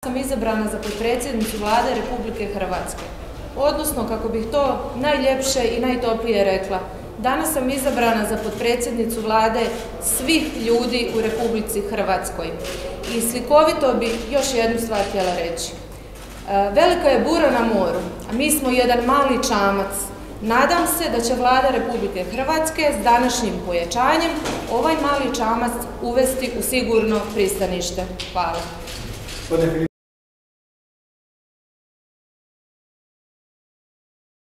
sam izabrana za potpredsjednicu Vlade Republike Hrvatske. Odnosno, kako bih to najljepše i najtoplije rekla, danas sam izabrana za potpredsjednicu Vlade svih ljudi u Republici Hrvatskoj. I slikovito bih još jednu stvar htjela reći. Velika je bura na moru, a mi smo jedan mali čamac. Nadam se da će Vlada Republike Hrvatske s današnjim pojačanjem ovaj mali čamac uvesti u sigurno pristanište. Hvala.